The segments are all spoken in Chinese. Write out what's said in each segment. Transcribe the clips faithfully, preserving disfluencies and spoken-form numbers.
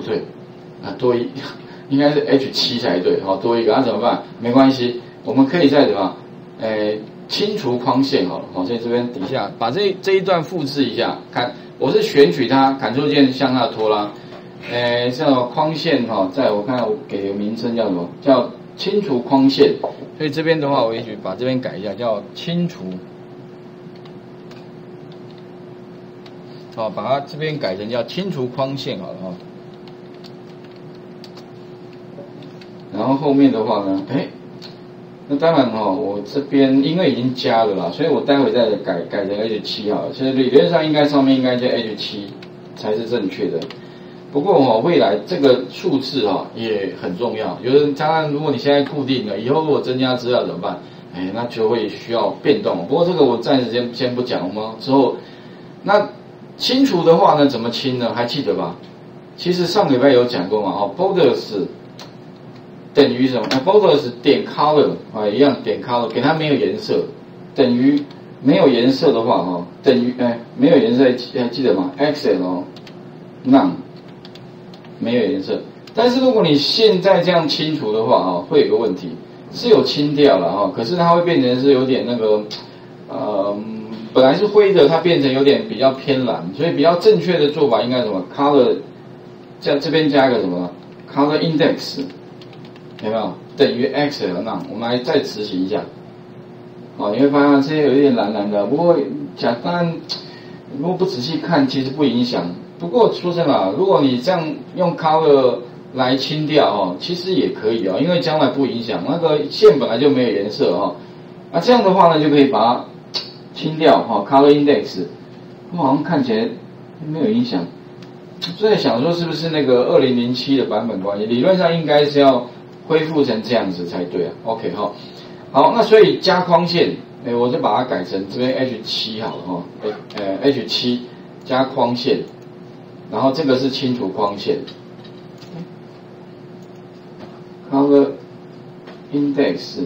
对，啊多一应该是 H 七 才对，好、哦、多一个，那、啊、怎么办？没关系，我们可以再怎么，诶清除框线好了，好、哦，所以这边底下把这这一段复制一下，看我是选取它 ，Ctrl 键向下拖拉，诶叫框线哈、哦，在我看我给个名称叫什么？叫清除框线，所以这边的话，我也许把这边改一下，叫清除。好，把它这边改成叫清除框线好了哈。然后后面的话呢，哎，那当然哈，我这边因为已经加了啦，所以我待会再改改成 H 七 好了。其实理论上应该上面应该叫 H 七 才是正确的。不过哈，未来这个数字哈也很重要。就是当然，如果你现在固定了，以后如果增加资料怎么办？哎，那就会需要变动。不过这个我暂时先先不讲，我们之后那。清除的话呢，怎么清呢？还记得吧？其实上礼拜有讲过嘛，哦 ，borders 等于什么？哎 ，borders 点 color 啊，一样点 color， 给它没有颜色，等于没有颜色的话，哦，等于哎没有颜色，还记得吗 ？X L none 没有颜色。但是如果你现在这样清除的话，哦，会有个问题，是有清掉了哈，可是它会变成是有点那个，呃。本来是灰的，它变成有点比较偏蓝，所以比较正确的做法应该什么 ？color 在这边加一个什么 ？color index 有没有等于 X L 那我们来再执行一下。好，你会发现这些有一点蓝蓝的，不过讲当然如果不仔细看，其实不影响。不过说真的啊，如果你这样用 color 来清掉哦，其实也可以哦，因为将来不影响，那个线本来就没有颜色哦。那这样的话呢，就可以把它清掉哈、哦、，color index， 我好像看起来没有影响。就在想说是不是那个二零零七的版本关系，理论上应该是要恢复成这样子才对啊。OK 哈、哦，好，那所以加框线，哎，我就把它改成这边 H 七 好了哈、哦，呃 H 七 加框线，然后这个是清除框线 ，color index。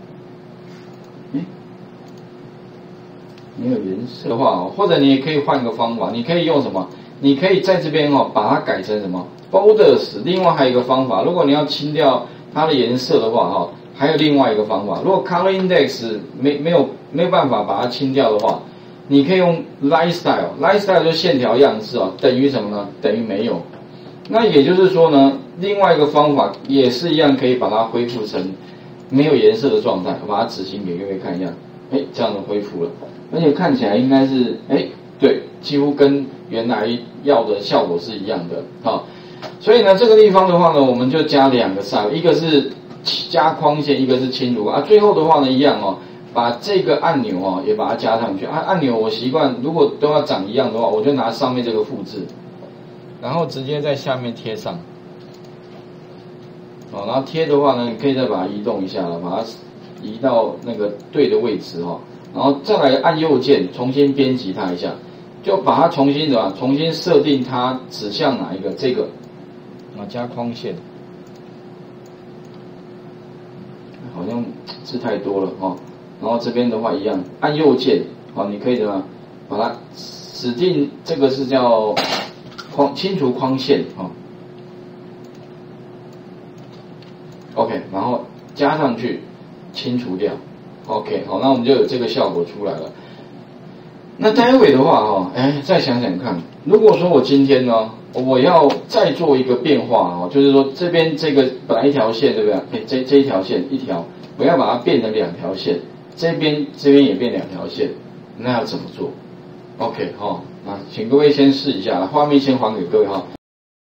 没有颜色的话哦，或者你也可以换个方法，你可以用什么？你可以在这边哦，把它改成什么 borders。另外还有一个方法，如果你要清掉它的颜色的话哈、哦，还有另外一个方法。如果 color index 没没有没有办法把它清掉的话，你可以用 line style。line style 就是线条样式哦，等于什么呢？等于没有。那也就是说呢，另外一个方法也是一样，可以把它恢复成没有颜色的状态。我把它执行给各位看一下，哎，这样子恢复了。而且看起来应该是，哎，对，几乎跟原来要的效果是一样的啊、哦。所以呢，这个地方的话呢，我们就加两个 style， 一个是加框线，一个是清除啊。最后的话呢，一样哦，把这个按钮哦也把它加上去啊。按钮我习惯，如果都要长一样的话，我就拿上面这个复制，然后直接在下面贴上。哦，然后贴的话呢，你可以再把它移动一下了，把它移到那个对的位置哈、哦。然后再来按右键重新编辑它一下，就把它重新怎么重新设定它指向哪一个这个，啊加框线，好像字太多了哦。然后这边的话一样按右键，好，你可以怎么把它指定这个是叫框清除框线哦。OK， 然后加上去清除掉。OK， 好，那我们就有这个效果出来了。那待会的话哦，哎，再想想看，如果说我今天呢，我要再做一个变化哦，就是说这边这个本来一条线对不对？哎，这这一条线一条，我要把它变成两条线，这边这边也变两条线，那要怎么做 ？OK， 好、哦，那请各位先试一下，画面先还给各位哈、哦。